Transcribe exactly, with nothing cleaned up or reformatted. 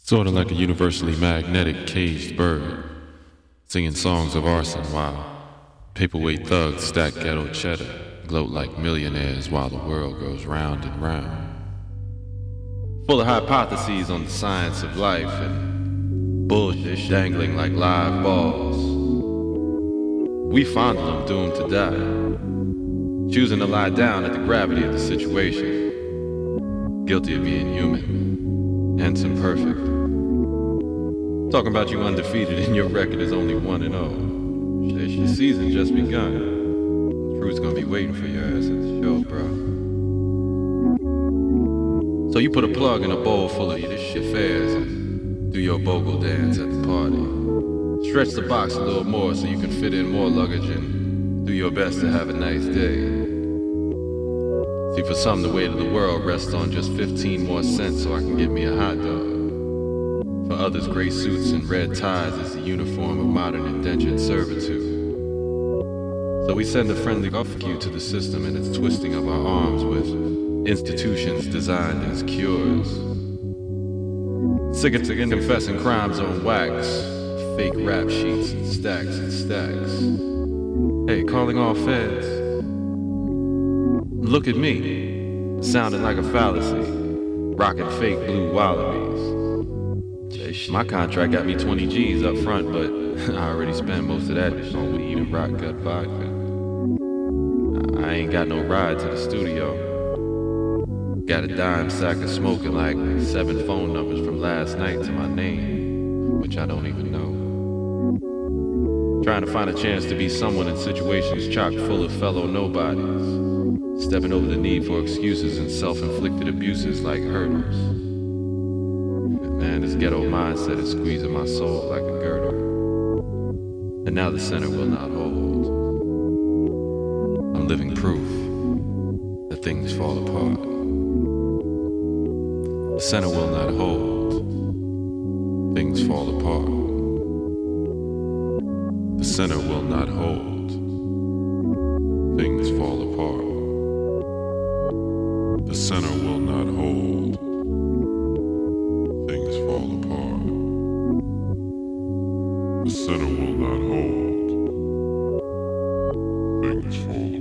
Sort of like a universally magnetic caged bird, singing songs of arson while paperweight thugs stack ghetto cheddar, gloat like millionaires while the world goes round and round. Full of hypotheses on the science of life and bullshit dangling like live balls. We fondle them doomed to die, choosing to lie down at the gravity of the situation, guilty of being human, hence imperfect. Talking about you undefeated and your record is only one and oh. Shit, your season just begun. Crew's gonna be waiting for your ass at the show, bro. So you put a plug in a bowl full of this shit fairs and do your bogle dance at the party. Stretch the box a little more so you can fit in more luggage and do your best to have a nice day. See, for some, the weight of the world rests on just fifteen more cents so I can get me a hot dog. For others, gray suits and red ties is the uniform of modern indentured servitude. So we send a friendly fuck you to the system and its twisting of our arms with institutions designed as cures. Sick of confessing crimes on wax, fake rap sheets and stacks and stacks. Hey, calling all feds. Look at me, sounding like a fallacy, rocking fake blue wallabies. My contract got me twenty G's up front, but I already spent most of that on weed and rock gut vodka. I ain't got no ride to the studio. Got a dime sack of smoking like seven phone numbers from last night to my name, which I don't even know. Trying to find a chance to be someone in situations chock full of fellow nobodies, stepping over the need for excuses and self-inflicted abuses like hurdles. Man, this ghetto mindset is squeezing my soul like a girdle. And now the center will not hold. I'm living proof that things fall apart. The center will not hold. Things fall apart. The center will not hold. Things fall apart. The center will not hold. Things fall apart. The center will not hold. Things fall apart.